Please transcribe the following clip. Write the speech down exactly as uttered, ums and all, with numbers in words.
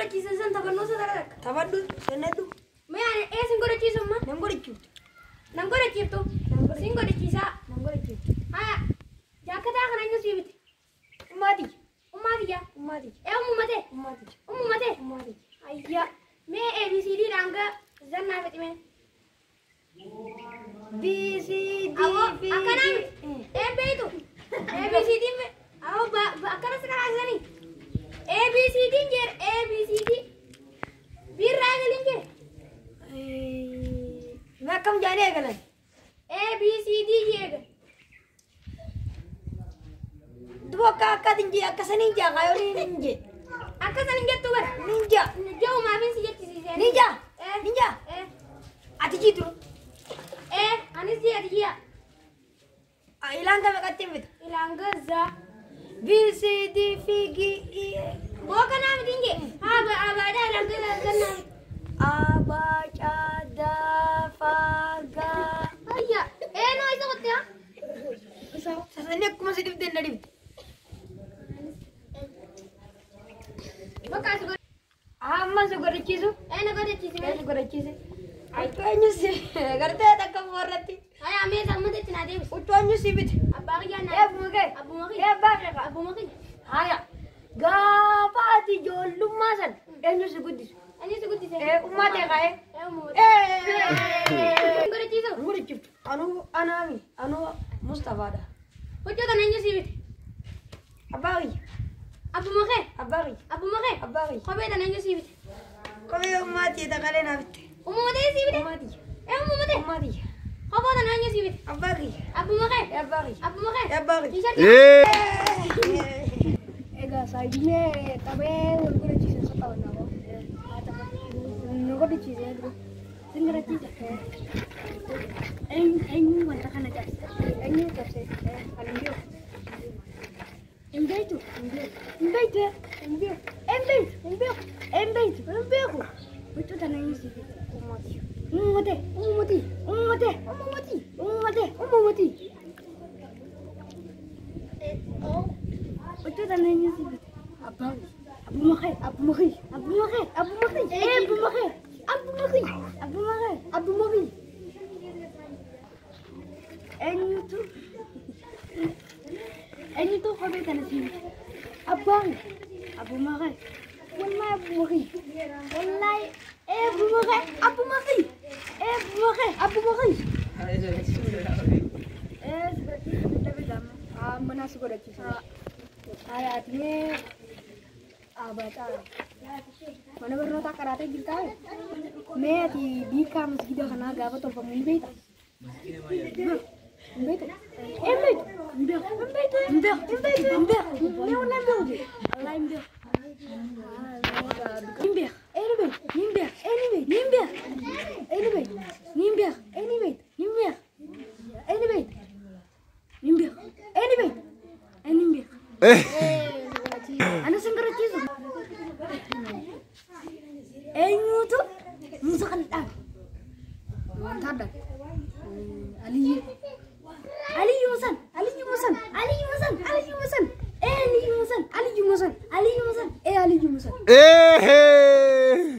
godhachiisan san taphannoo isa dara taphadhu seenedhu mee ani eesin godhachiisumma nam godhachiiftu nam godhachiiftu sin godhachiisaa nam godhachiiftu haa jaakataa kana eenyu siibite ummaati ummaatiyya ummaati ee ummumate ummaati ummumate ummaati ayya mee A B C D dhaanga zannaa fixime B C D Aku akan A B itu A B C D aku akan sekarang sini A B C D jer A B C D bir lagi linje मैं कम जाने गलन A B C D jer dua kakak tinggi akas ninja kayo ninja akan ninja tuh ber ninja jauh maafin sih jadi sih ninja eh ninja eh ati jitu eh anis dia dia ilang kami katim itu ilang gaza B C D F G E bukan nama tinggi apa apa ada ilang gaza nama abacada faga ayah eh no itu kok ya sasanya aku masih di tenda di Bakas gue amma sugar cisu eh nak ada cici eh sugar cisu Utuanyu sih, karena tak kemorati. Ayah ame sama deh cina deh. Utuanyu sih bit. Abang ya nak. Ya bukan. Abu makin. Ya bang ya. Abu makin. Haya. Gapati jol lumasan. Enyu segudis. Ini sebut di sini. Eh umat ya kaya. Eh umat. Eh. Enggak ada ciso. Enggak ada ciso. Anu anami, anu Mustafa dah. Kau kan enyu sih bit. Abari. Abu makin. Abari. Abu makin. Abari. Kau beda enyu sih bit. Kau yang mati tak kalian abit. Umat deh sih bit. Mati. Eh umat deh. Mati. Kau beda enyu sih bit. Abari. Abu makin. Abari. Abu makin. Abari. Ega saidine tabe urgure chise sota na ko ata nugo di chise bro singara chise en en wanta kana ja en ni kapse alindio engai tu engai tu engai engai engai engai engai ko betu tanai ni sih umati umati umati umati umati umati umati oh Betul tak nanya sih? Abang, Abu Makai, Abu Makai, Abu Makai, Abu Makai, eh Abu Makai, Abu Makai, Abu Makai, Abu Makai. Ini tu, ini tu kau betul tak sih? Abang, Abu Makai, wallah Abu Makai, wallah, eh Abu Makai, Abu Makai, eh Abu Makai, Abu Makai. Eh seperti kita bilang, ah mana suka dah kisah. Ayatnya abata mana baru tak karate kita मैं अति भी काम सीधा खाना गावा तो पमन बेटा बेटा ए बेटा बेटा बेटा बेटा बेटा मैं उन्हें बोलूँ अल्लाह इम्बे इम्बे anyway इम्बे anyway इम्बे anyway इम्बे anyway इम्बे anyway इम्बे anyway anyway Eh. Ano singkara ciso? Enyu tu musukan tak. Mantap dah. Ali. Ali Yumasan, Ali Yumasan, Ali Yumasan, Ali Yumasan. Eh Ali Yumasan, Ali Yumasan, Ali Yumasan. Eh Ali Yumasan. Eh.